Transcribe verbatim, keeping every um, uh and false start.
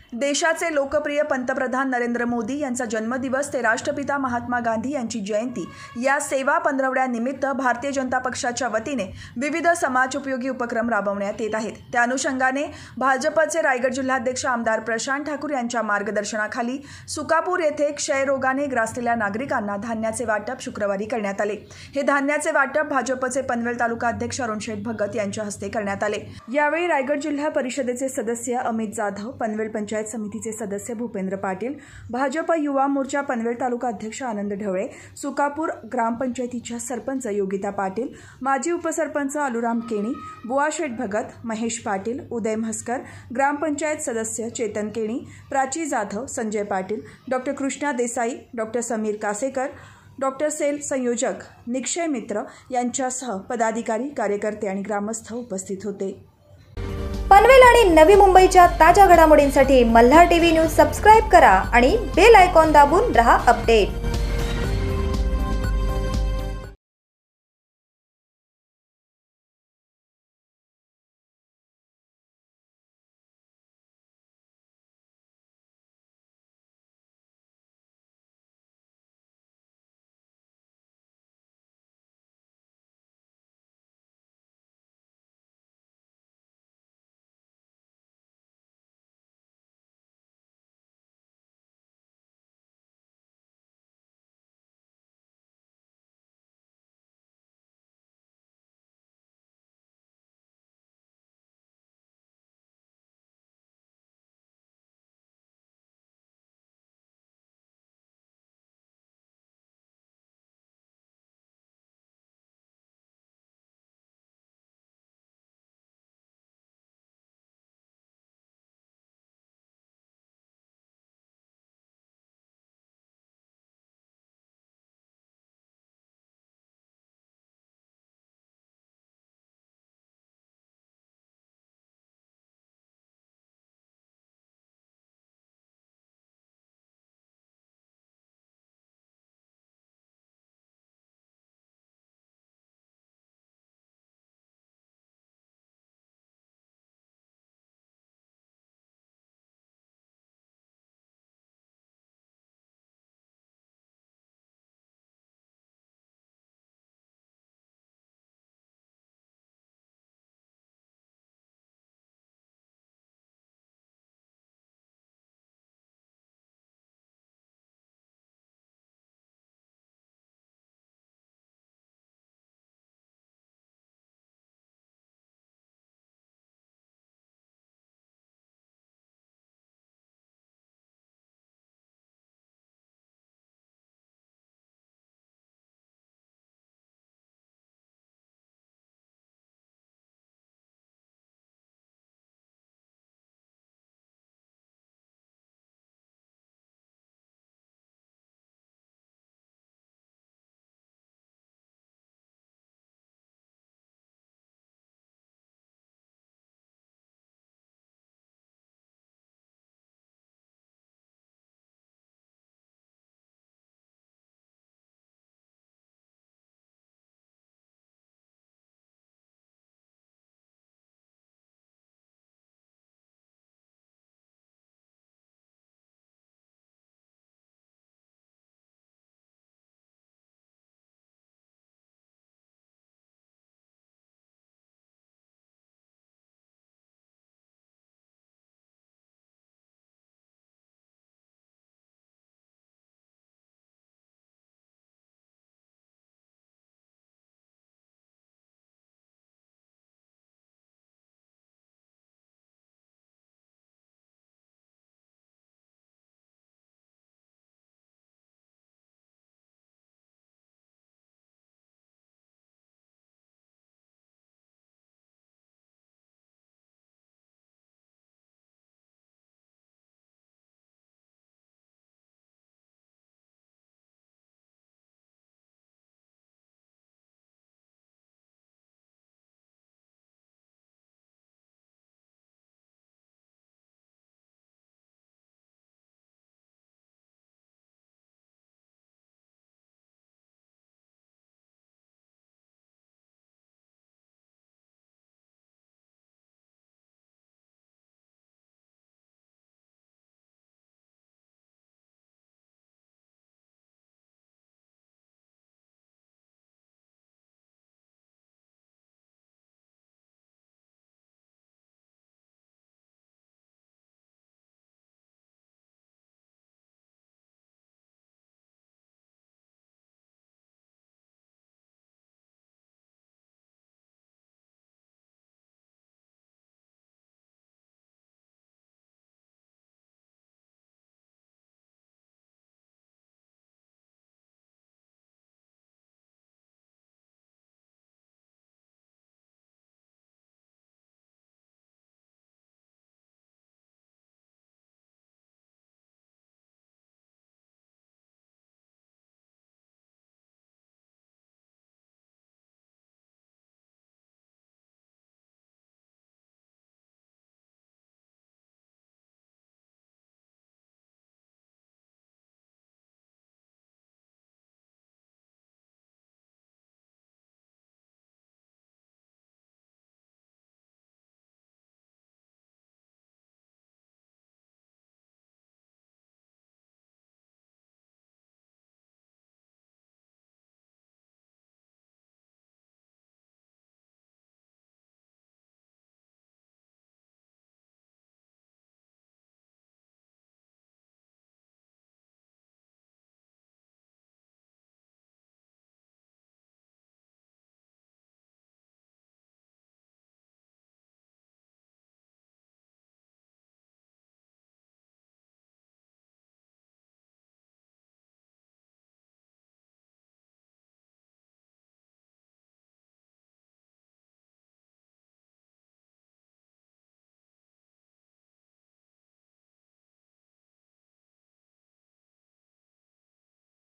देशाचे लोकप्रिय पंतप्रधान नरेंद्र मोदी यांचा जन्मदिवस ते राष्ट्रपिता महात्मा गांधी यांची जयंती या सेवा पंधरवड्यानिमित्त भारतीय जनता पक्षाच्या वतीने विविध समाजोपयोगी उपक्रम राबवण्यात येत आहेत। त्या अनुषंगाने भाजपचे रायगड जिल्हाध्यक्ष आमदार प्रशांत ठाकूर यांच्या मार्गदर्शनाखाली सुकापूर येथे क्षयरोगाने ग्रासलेल्या नागरिकांना धान्याचे वाटप शुक्रवारी करण्यात आले। हे धान्याचे वाटप भाजपचे पनवेल तालुका अध्यक्ष अरुण शेठ भगत यांच्या हस्ते करण्यात आले। यावेळी रायगड जिल्हा परिषदेचे सदस्य अमित जाधव, पनवेल पंचायत समितीचे सदस्य भूपेंद्र पाटील, भाजप युवा मोर्चा पनवेल तालुका अध्यक्ष आनंद ढवळे, सुकापूर ग्रामपंचायतीच्या सरपंच योगिता पाटील, माजी उपसरपंच अलुराम केणी, बुवा शेठ भगत, महेश पाटील, उदय म्हस्कर, ग्रामपंचायत सदस्य Chetan Keni, Prachi Jadhav, Sanjay Patil, doctor Krishna Desai, doctor Sameer Kasekar, doctor cell संयोजक निक्षय मित्र यांच्यासह पदाधिकारी, कार्यकर्ते आणि ग्रामस्थ उपस्थित होते। पनवेल आणि नवी मुंबईच्या ताज्या घडामोडींसाठी मल्हार टीव्ही न्यूज सबस्क्राइब करा आणि बेल आयकॉन दाबून रहा अपडेट।